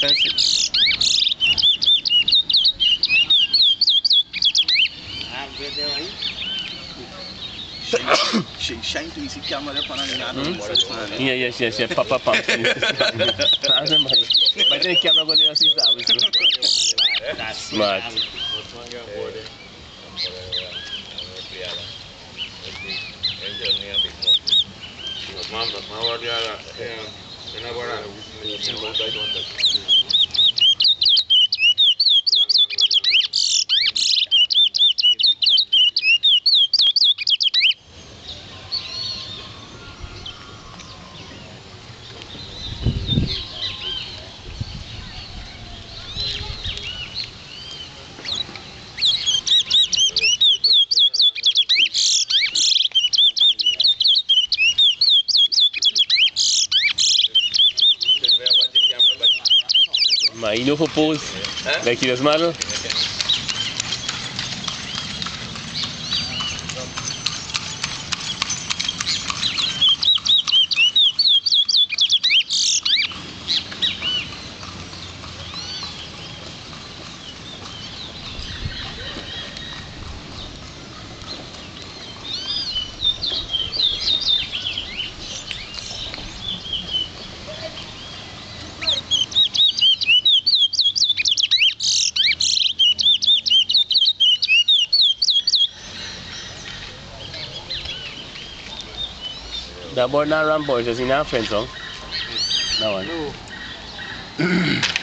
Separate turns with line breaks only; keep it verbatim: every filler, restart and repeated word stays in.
expensive.
She shine to see camera upon an
Mm-hmm. Yeah, yes, yes, yes. Papa pump. But the camera going to see that. That's smart. Mas il nous propose avec les mal. That boy not run boys, just in our friends, huh? No one.